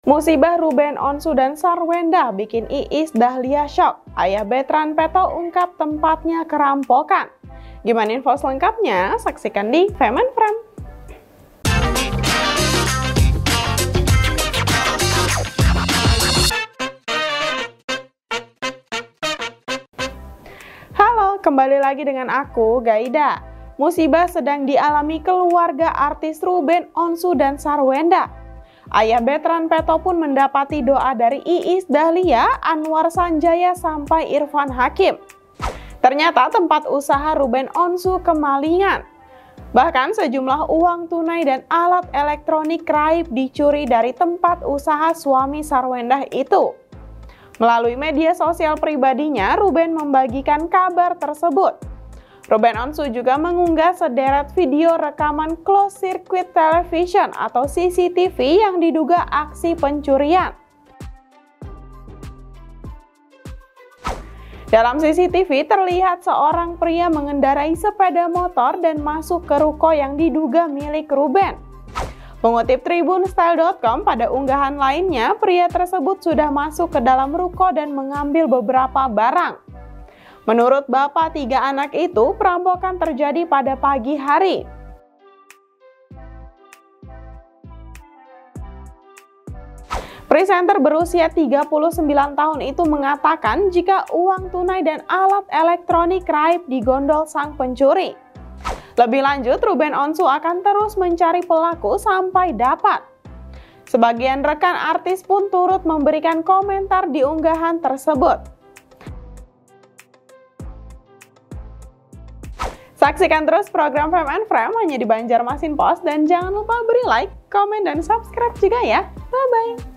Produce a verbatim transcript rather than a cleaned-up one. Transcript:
Musibah Ruben Onsu dan Sarwenda bikin Iis Dahlia shock. Ayah Betran Peto ungkap tempatnya kerampokan. Gimana info selengkapnya? Saksikan di Fame and Frame. Halo, kembali lagi dengan aku, Gaida. Musibah sedang dialami keluarga artis Ruben Onsu dan Sarwenda. Ayah Betran Peto pun mendapati doa dari Iis Dahlia, Anwar Sanjaya, sampai Irfan Hakim. Ternyata tempat usaha Ruben Onsu kemalingan. Bahkan sejumlah uang tunai dan alat elektronik raib dicuri dari tempat usaha suami Sarwenda itu. Melalui media sosial pribadinya, Ruben membagikan kabar tersebut. Ruben Onsu juga mengunggah sederet video rekaman closed circuit television atau C C T V yang diduga aksi pencurian. Dalam C C T V terlihat seorang pria mengendarai sepeda motor dan masuk ke ruko yang diduga milik Ruben. Mengutip tribun style dot com, pada unggahan lainnya, pria tersebut sudah masuk ke dalam ruko dan mengambil beberapa barang. Menurut bapak tiga anak itu, perampokan terjadi pada pagi hari. Presenter berusia tiga puluh sembilan tahun itu mengatakan jika uang tunai dan alat elektronik raib digondol sang pencuri. Lebih lanjut, Ruben Onsu akan terus mencari pelaku sampai dapat. Sebagian rekan artis pun turut memberikan komentar di unggahan tersebut. Saksikan terus program Fame and Frame hanya di Banjarmasin Post dan jangan lupa beri like, komen, dan subscribe juga ya. Bye-bye!